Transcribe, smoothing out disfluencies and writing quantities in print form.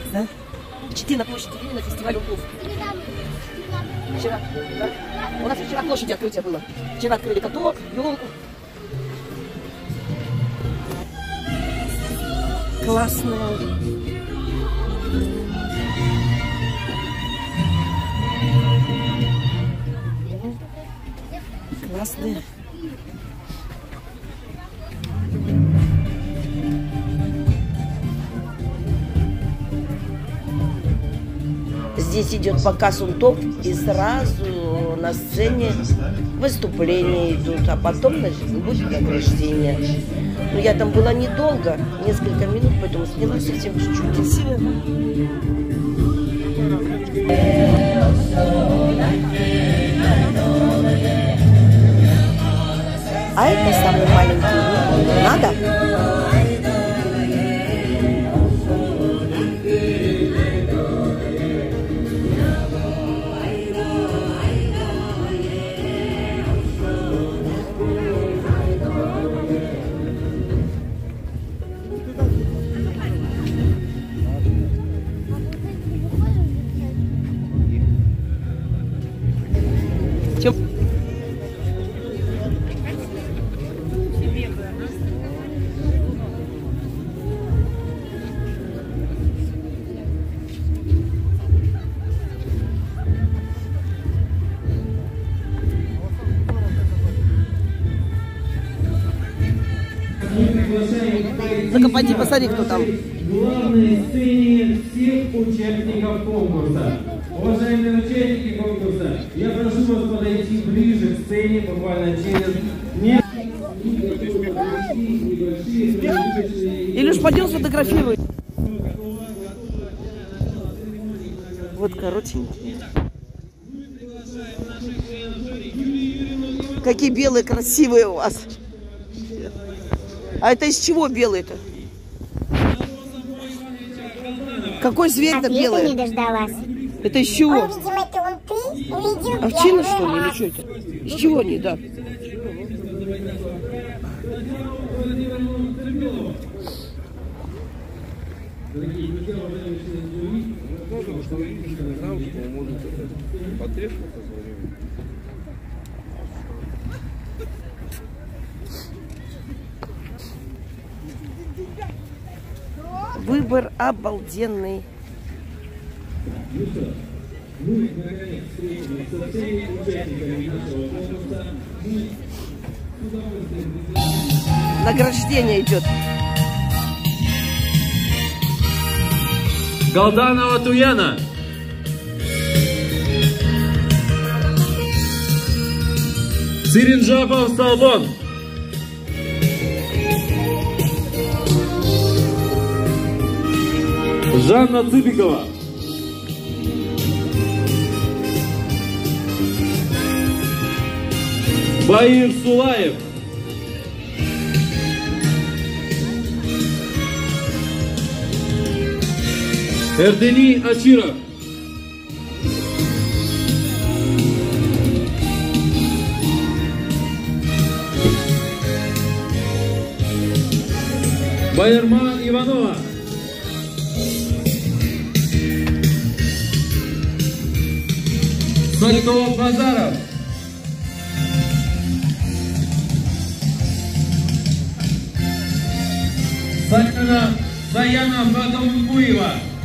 Да? Читы на площади Ленина, фестиваль уков. Вчера, да? У нас вчера площади открытия было. Вчера открыли каток, елку. Классная. Классные. Здесь идет показ унтов, и сразу на сцене выступления идут, а потом, значит, будет награждение. Но я там была недолго, несколько минут, поэтому сняла совсем чуть-чуть. А это самый маленький. Надо? Ну-ка, пойди, посмотри, кто там. Главной сцене всех участников конкурса. Уважаемые участники конкурса, я прошу вас подойти ближе к сцене, буквально через Илюш, пойдем сфотографируй. Вот коротенькие. Какие белые красивые у вас. А это из чего белые-то? Какой зверь-то белый? Не дождалась. Это из чего? Он, видимо, это он ты увидел. Овчина, что ли, или что это? Из чего они, да? Выбор обалденный. Награждение идет. Галданова Туяна. Циринджапов Столбон. Жанна Цыбикова. Баир Сулаев. Эрдени Ачиров. Байерма Иванова. Сальтов Базаров. Саяна Батамбуева.